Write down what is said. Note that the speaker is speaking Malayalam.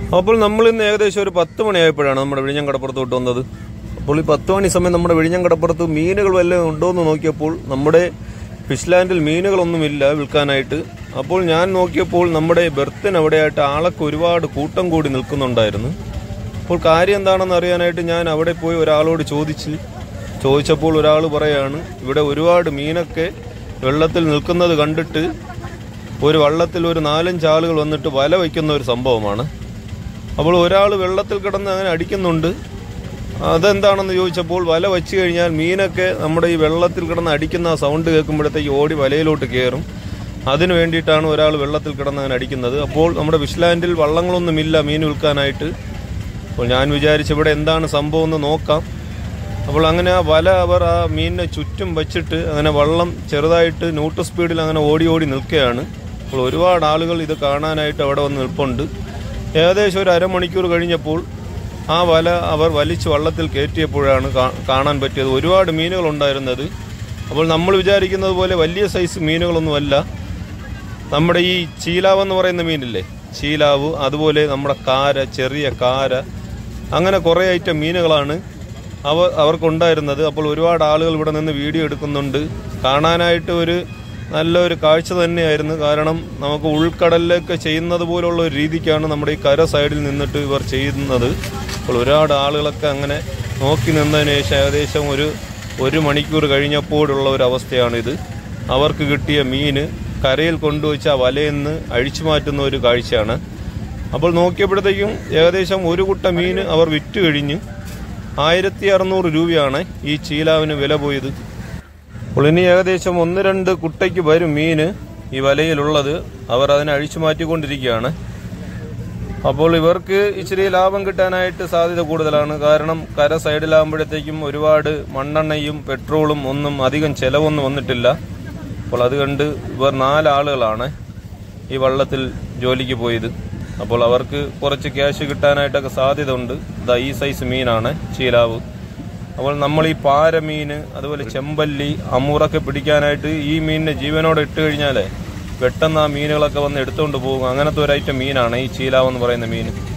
അപ്പോൾ നമ്മൾ ഇന്ന് ഏകദേശം ഒരു 10 മണിയായപ്പോഴാണ് നമ്മുടെ വിഴിഞ്ഞം കടപ്പുറത്തോട്ട് വന്നത്. അപ്പോൾ ഈ 10 മണി സമയം നമ്മുടെ വിഴിഞ്ഞം കടപ്പുറത്ത് മീനുകൾ വല്ലതും ഉണ്ടോ എന്ന് നോക്കിയപ്പോൾ നമ്മുടെ ഫിഷ് ലാൻഡിൽ മീനുകളൊന്നുമില്ല വിൽക്കാനായിട്ട്. അപ്പോൾ ഞാൻ നോക്കിയപ്പോൾ നമ്മുടെ ബെർത്തിന് അവിടെയായിട്ട് ആളൊക്കെ ഒരുപാട് കൂട്ടം കൂടി നിൽക്കുന്നുണ്ടായിരുന്നു. അപ്പോൾ കാര്യം എന്താണെന്ന് അറിയാനായിട്ട് ഞാൻ അവിടെ പോയി ഒരാളോട് ചോദിച്ചപ്പോൾ ഒരാൾ പറയാണ്, ഇവിടെ ഒരുപാട് മീനൊക്കെ വെള്ളത്തിൽ നിൽക്കുന്നത് കണ്ടിട്ട് ഒരു വള്ളത്തിൽ ഒരു 4-5 ആളുകൾ വന്നിട്ട് വല വയ്ക്കുന്ന ഒരു സംഭവമാണ്. അപ്പോൾ ഒരാൾ വെള്ളത്തിൽ കിടന്ന് അങ്ങനെ അടിക്കുന്നുണ്ട്. അതെന്താണെന്ന് ചോദിച്ചപ്പോൾ വല വെച്ച് കഴിഞ്ഞാൽ മീനൊക്കെ നമ്മുടെ ഈ വെള്ളത്തിൽ കിടന്ന് അടിക്കുന്ന ആ സൗണ്ട് കേൾക്കുമ്പോഴത്തേക്ക് ഓടി വലയിലോട്ട് കയറും. അതിന് വേണ്ടിയിട്ടാണ് ഒരാൾ വെള്ളത്തിൽ കിടന്ന് അങ്ങനെ അടിക്കുന്നത്. അപ്പോൾ നമ്മുടെ ഫിഷ് ലാൻഡിൽ വള്ളങ്ങളൊന്നുമില്ല മീൻ വിൽക്കാനായിട്ട്. അപ്പോൾ ഞാൻ വിചാരിച്ചു ഇവിടെ എന്താണ് സംഭവം എന്ന് നോക്കാം. അപ്പോൾ അങ്ങനെ ആ വല അവർ ആ മീനിനെ ചുറ്റും വച്ചിട്ട് അങ്ങനെ വള്ളം ചെറുതായിട്ട് ന്യൂട്രൽ സ്പീഡിൽ അങ്ങനെ ഓടി നിൽക്കുകയാണ്. അപ്പോൾ ഒരുപാട് ആളുകൾ ഇത് കാണാനായിട്ട് അവിടെ വന്ന് നിൽപ്പുണ്ട്. ഏകദേശം ഒരു അരമണിക്കൂർ കഴിഞ്ഞപ്പോൾ ആ വല അവർ വലിച്ച് വള്ളത്തിൽ കയറ്റിയപ്പോഴാണ് കാണാൻ പറ്റിയത് ഒരുപാട് മീനുകൾ ഉണ്ടായിരുന്നത്. അപ്പോൾ നമ്മൾ വിചാരിക്കുന്നത് പോലെ വലിയ സൈസ് മീനുകളൊന്നുമല്ല. നമ്മുടെ ഈ ചീലാവ് എന്ന് പറയുന്ന മീനില്ലേ, ചീലാവ്, അതുപോലെ നമ്മുടെ കാര, ചെറിയ കാര, അങ്ങനെ കുറേ ഐറ്റം മീനുകളാണ് അവർക്കുണ്ടായിരുന്നത്. അപ്പോൾ ഒരുപാട് ആളുകൾ ഇവിടെ നിന്ന് വീഡിയോ എടുക്കുന്നുണ്ട്. കാണാനായിട്ട് ഒരു നല്ലൊരു കാഴ്ച തന്നെയായിരുന്നു. കാരണം നമുക്ക് ഉൾക്കടലിലൊക്കെ ചെയ്യുന്നത് പോലുള്ള ഒരു രീതിക്കാണ് നമ്മുടെ ഈ കര സൈഡിൽ നിന്നിട്ട് ഇവർ ചെയ്യുന്നത്. അപ്പോൾ ഒരുപാട് ആളുകളൊക്കെ അങ്ങനെ നോക്കി നിന്നതിന് ശേഷം ഏകദേശം ഒരു മണിക്കൂർ കഴിഞ്ഞപ്പോഴുള്ള ഒരു അവസ്ഥയാണിത്. അവർക്ക് കിട്ടിയ മീന് കരയിൽ കൊണ്ടുവച്ച് ആ വലയിൽ നിന്ന് അഴിച്ചു മാറ്റുന്ന ഒരു കാഴ്ചയാണ്. അപ്പോൾ നോക്കിയപ്പോഴത്തേക്കും ഏകദേശം ഒരു കുട്ട മീന് അവർ വിറ്റ് കഴിഞ്ഞു. 1600 രൂപയാണ് ഈ ചീലാവിന് വില പോയത്. അപ്പോൾ ഇനി ഏകദേശം 1-2 കുട്ടയ്ക്ക് വരും മീന് ഈ വലയിലുള്ളത്. അവർ അതിനെ അഴിച്ചു മാറ്റിക്കൊണ്ടിരിക്കുകയാണ്. അപ്പോൾ ഇവർക്ക് ഇച്ചിരി ലാഭം കിട്ടാനായിട്ട് സാധ്യത കൂടുതലാണ്. കാരണം കര സൈഡിലാകുമ്പോഴത്തേക്കും ഒരുപാട് മണ്ണെണ്ണയും പെട്രോളും ഒന്നും അധികം ചിലവൊന്നും വന്നിട്ടില്ല. അപ്പോൾ അതുകൊണ്ട് ഇവർ 4 ആളുകളാണ് ഈ വള്ളത്തിൽ ജോലിക്ക് പോയത്. അപ്പോൾ അവർക്ക് കുറച്ച് ക്യാഷ് കിട്ടാനായിട്ടൊക്കെ സാധ്യത ഉണ്ട്. ഇതാ ഈ സൈസ് മീനാണ് ചീലാവ്. അപ്പോൾ നമ്മൾ ഈ പാരമീൻ, അതുപോലെ ചെമ്പല്ലി, അമൂറൊക്കെ പിടിക്കാനായിട്ട് ഈ മീനിനെ ജീവനോടെ ഇട്ട് കഴിഞ്ഞാൽ പെട്ടെന്ന് ആ മീനുകളൊക്കെ വന്ന് എടുത്തുകൊണ്ട് പോകും. അങ്ങനത്തെ ഒരു ഐറ്റം മീനാണ് ഈ ചീലാവ് എന്ന് പറയുന്ന മീൻ.